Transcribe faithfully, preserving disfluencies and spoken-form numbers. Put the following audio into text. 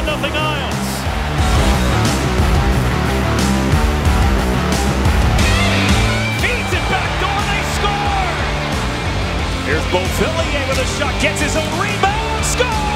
nothing Isles. Feeds it back door, they score! Here's Beauvillier with a shot, gets his own rebound, scores!